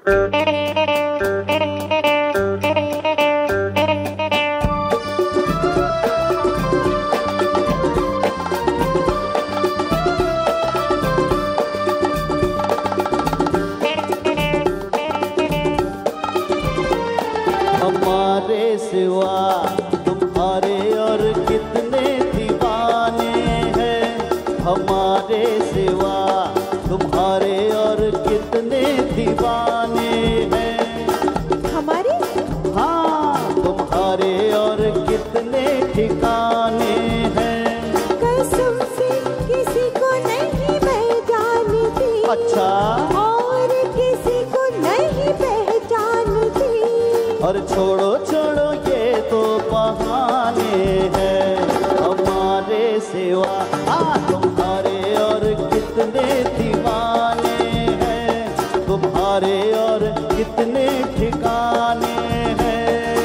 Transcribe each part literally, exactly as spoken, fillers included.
हमारे सिवा तुम्हारे और कितने दीवाने हैं। हमारे सिवा तुम्हारे और कितने दीवाने हैं। हमारे? हाँ, तुम्हारे और कितने ठिकाने हैं। कसम से किसी को नहीं मैं जानती। अच्छा, और किसी को नहीं पहचानती। और छोड़ो छोड़ो ये तो बहाने हैं। हमारे सिवा हाँ तुम्हारे और कितने दीवाने हैं। तुम्हारे और कितने ठिकाने हैं।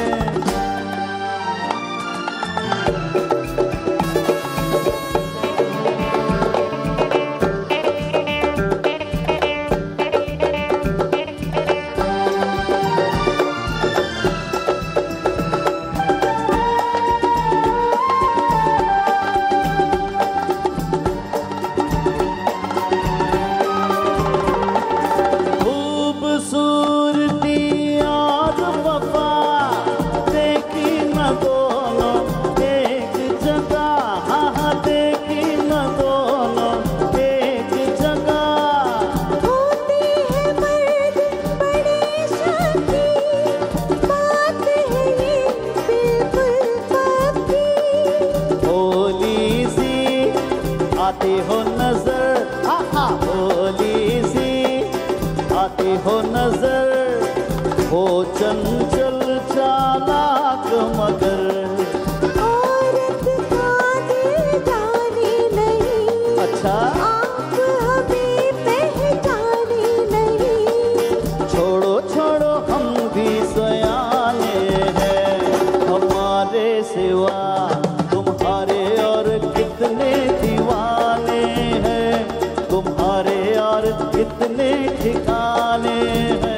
आती हो नजर, हाँ हाँ होली सी आती हो नजर। हो चंचल चालाक मगर औरत का दिल जाने नहीं। अच्छा, आप हमें पहचाने नहीं। छोड़ो छोड़ो हम भी सयाने हैं। हमारे सिवा तुम्हारे और कितने दीवाने हैं। तुम्हारे और कितने ठिकाने हैं।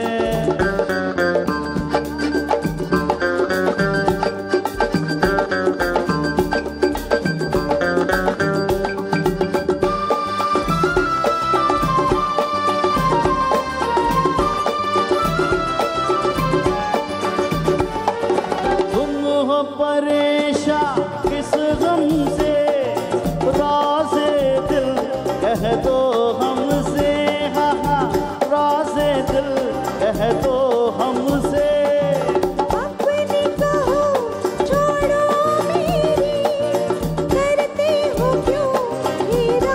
तुम हो परेशान किस गम से, राज़े दिल कह दो हमसे। हाँ हाँ राज़े दिल कह दो हमसे। अपनी कहो छोड़ो मेरी, करते हो क्यों हेरा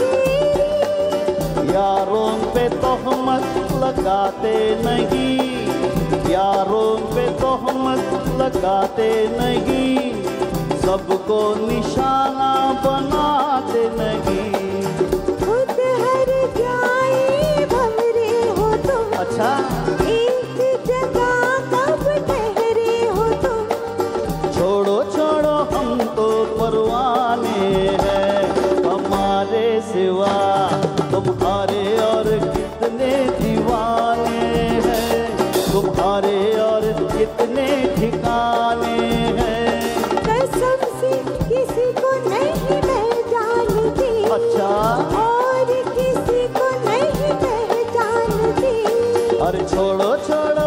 फेरी। यारों पे तोहमत लगाते नहीं। यारों पे तोहमत लगाते नहीं। सबको निशाना बनाते नहीं। खुद हर जाए भंवरे हो तुम। अच्छा, एक जगह कब ठहरे हो तुम। छोड़ो छोड़ो हम तो परवाने हैं। हमारे सिवा तुम्हारे और कितने दीवाने हैं। तुम्हारे और कितने ठिकाने हैं। कसम से किसी को नहीं मैं जानती। अच्छा, और किसी को नहीं पहचानती। और छोड़ो छोड़ो